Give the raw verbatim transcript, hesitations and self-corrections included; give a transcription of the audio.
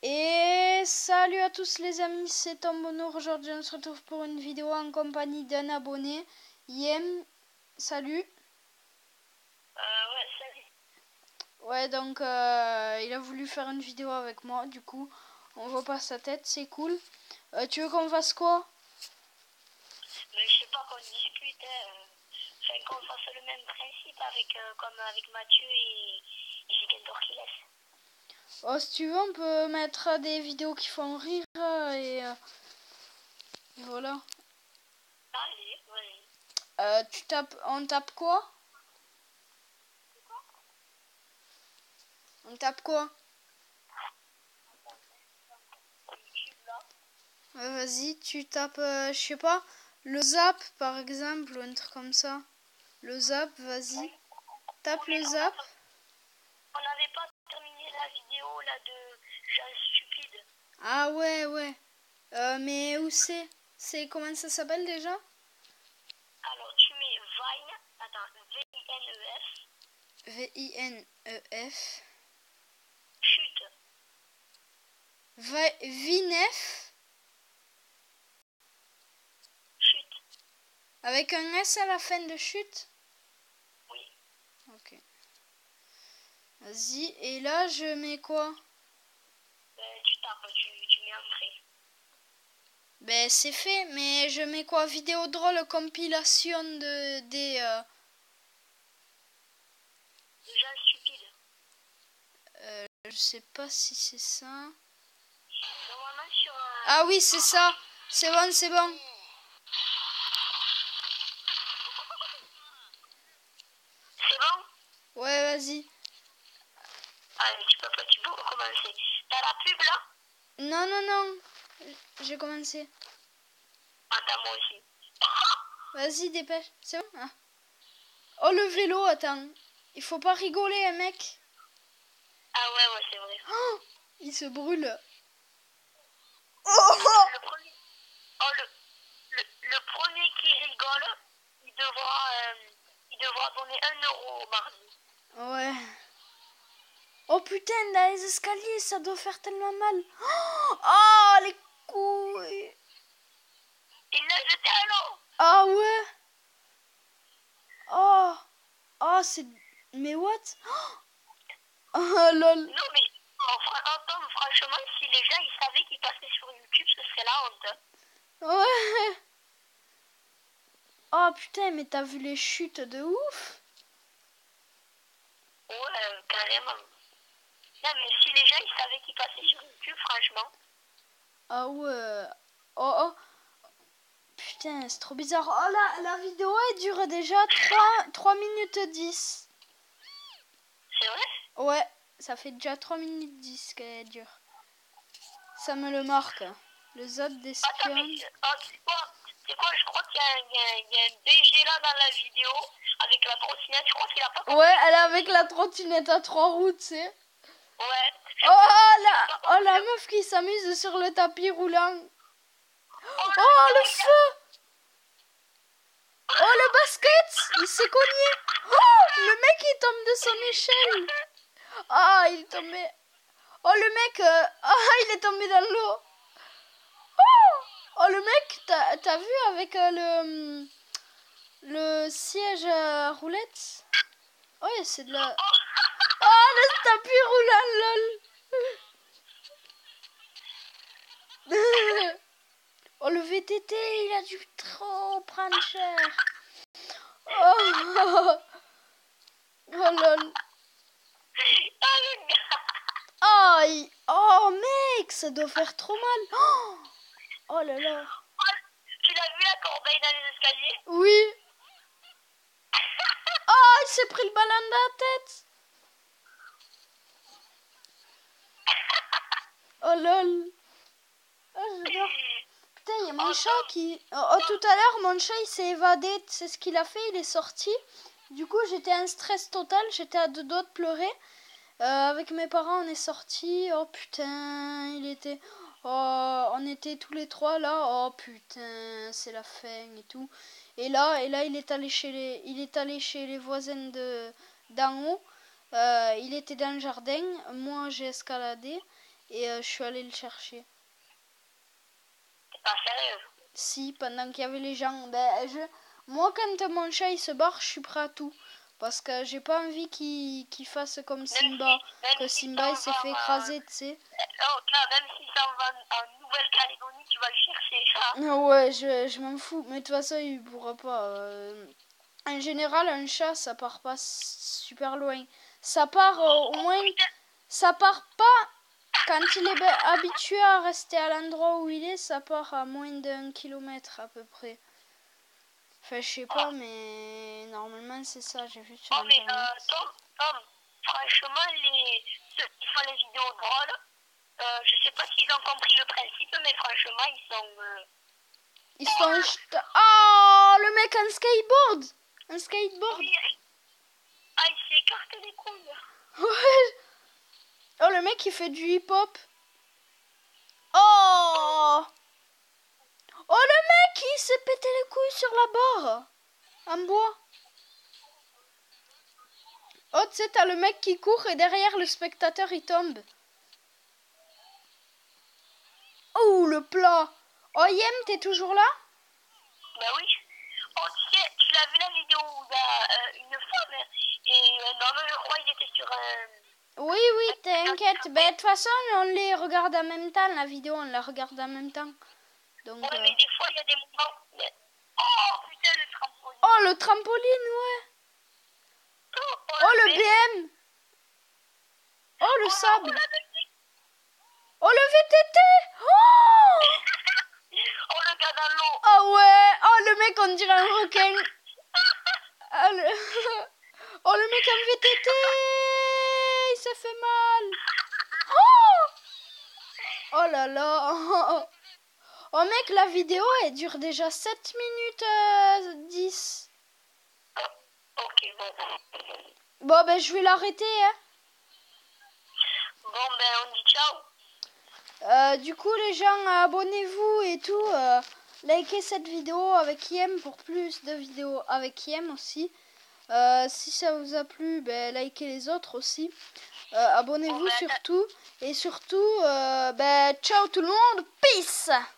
Et salut à tous les amis, c'est Tom Bonheur. Aujourd'hui on se retrouve pour une vidéo en compagnie d'un abonné, Yem. Salut. Euh, ouais, salut. Ouais, donc euh, il a voulu faire une vidéo avec moi, du coup on voit pas sa tête, c'est cool. Euh, tu veux qu'on fasse quoi? Mais je sais pas qu'on discute, euh, enfin, qu'on fasse le même principe avec, euh, comme avec Mathieu et, et Jigentor qui laisse. Oh, si tu veux, on peut mettre des vidéos qui font rire euh, et, euh, et voilà. Allez, vas-y. Euh, tu tapes, on tape quoi? On tape quoi? Euh, vas-y, tu tapes, euh, je sais pas, le zap par exemple, ou un truc comme ça. Le zap, vas-y. Tape le zap. On n'avait pas terminé la vidéo là de gens stupides. Ah ouais, ouais. Euh, mais où c'est? C'est comment ça s'appelle déjà? Alors tu mets Vine, attends, V I N E F. V I N E F. Chute. Vinef. Chute. Avec un S à la fin de chute? Oui. Ok. Vas-y, et là je mets quoi? Ben, tu tapes, tu, tu mets entrée. Ben c'est fait, mais je mets quoi? Vidéo drôle compilation de des... Euh, De gens stupides. euh, je sais pas si c'est ça. Normalement sur un... Ah oui, c'est ça. C'est bon, c'est bon. C'est bon? Ouais, vas-y. Allez, tu peux pas, tu peux recommencer. T'as la pub là? Non, non, non. J'ai commencé. Attends, moi aussi. Vas-y, dépêche. C'est bon? Ah. Oh, le vélo, attends. Il faut pas rigoler, hein, mec. Ah ouais, ouais, c'est vrai. Oh, il se brûle. Oh, Le premier, oh, le, le, le premier qui rigole, il devra, euh, il devra donner un euro au mardi. ouais. Oh putain, dans les escaliers, ça doit faire tellement mal. Oh, oh les couilles. Il l'a jeté à l'eau. Ah ouais. Oh, oh, c'est... Mais what? Oh, lol. Non, mais en, en Tom, franchement, si les gens ils savaient qu'ils passaient sur YouTube, ce serait la honte. Ouais. Oh putain, mais t'as vu les chutes de ouf? Ouais, euh, carrément. Non, mais si les gens ils savaient qu'ils passaient sur YouTube, franchement. Ah ouais. Oh, oh. Putain, c'est trop bizarre. Oh la, la vidéo elle dure déjà trois minutes dix. C'est vrai? Ouais, ça fait déjà trois minutes dix qu'elle dure. Ça me le marque. Le zap Attends, d'espion. mais oh, c'est quoi? C'est quoi? Je crois qu'il y a, il y, a, il y a un B G là dans la vidéo avec la trottinette. Je crois qu'il a pas compris. Ouais, elle est avec la trottinette à trois roues, tu sais. Ouais. Oh, oh, la, oh, la meuf qui s'amuse sur le tapis roulant. Oh, Oh, le feu. Oh, le basket. Il s'est cogné. Oh, le mec il tombe de son échelle. Ah, oh, il est tombé. Oh, le mec, euh... oh, il est tombé dans l'eau. Oh, oh, le mec, t'as, t'as vu avec euh, le le siège à roulette? Oh, c'est de la... Oh, le tapis roulant, lol. Oh, le V T T, il a dû trop prendre cher. Oh, oh, oh lol. Oh, il... oh, mec, ça doit faire trop mal. Oh, oh là là. Tu l'as vu la corbeille dans les escaliers? Oui. Oh, il s'est pris le ballon dans la tête. Oh lol. Oh, j'adore. Putain, il y a mon chat qui... Oh, oh, tout à l'heure, mon chat, il s'est évadé. C'est ce qu'il a fait, il est sorti. Du coup, j'étais en stress total. J'étais à deux doigts de pleurer. Euh, avec mes parents, on est sortis. Oh putain, il était... Oh, on était tous les trois là. Oh putain, c'est la fin et tout. Et là, et là, il est allé chez les, il est allé chez les voisins de d'en haut. Euh, il était dans le jardin. Moi, j'ai escaladé. et euh, je suis allée le chercher. T'es pas sérieux? Si, pendant qu'il y avait les gens. Ben, je... Moi, quand mon chat il se barre, je suis prêt à tout. Parce que j'ai pas envie qu'il qu'il fasse comme Simba. Même Que si Simba il ça s'est va, fait euh, écraser, tu sais. oh, là, même si ça va en Nouvelle-Calédonie, tu vas le chercher, ça. Ah ouais, je, je m'en fous. Mais de toute façon, il pourra pas. euh, En général, un chat, ça part pas s- super loin. Ça part euh, au moins. Ça part pas. Quand il est ba- habitué à rester à l'endroit où il est, ça part à moins d'un kilomètre à peu près. Enfin, je sais pas, mais normalement c'est ça, j'ai vu sur Oh, mais internet. euh, Tom, Tom, franchement, les, ceux qui font les vidéos drôles, euh, je sais pas s'ils ont compris le principe, mais franchement, ils sont... Euh... Ils sont... cht- Oh, le mec en skateboard. Un skateboard. Oui, ah, il s'est écarté les couilles. Ouais. Oh, le mec il fait du hip-hop. Oh. Oh, le mec il s'est pété les couilles sur la barre. En bois. Oh, tu sais, t'as le mec qui court et derrière le spectateur il tombe. Oh, le plat. Oh, Yem, t'es toujours là? Bah oui. Oh, tu sais, tu l'as vu la vidéo où il y a euh, une femme et un homme, je crois, il était sur un... Oui, oui, t'inquiète. Ben, de toute façon, on les regarde en même temps, la vidéo, on la regarde en même temps. Donc, Ouais, euh... mais des fois, il y a des moments... Mais... Oh, putain, le trampoline. Oh, le trampoline, ouais. Oh, oh, Oh, le B B M. Oh, le oh, sable. Oh, oh, le V T T. Oh, oh, le gars dans l'eau. oh ouais. Oh, le mec, on dirait un requin. Oh, le, oh, le mec en V T T. Il s'est fait mal. Oh, oh là là. Oh mec, la vidéo elle dure déjà sept minutes euh, dix. Ok, bon. Bon ben je vais l'arrêter hein. Bon ben on dit ciao. Euh, du coup les gens abonnez-vous et tout. Euh, likez cette vidéo avec Yem pour plus de vidéos avec Yem aussi. Euh, si ça vous a plu, ben likez les autres aussi. Euh, abonnez-vous Bon, ben, surtout. Et surtout, euh, ben ciao tout le monde. Peace.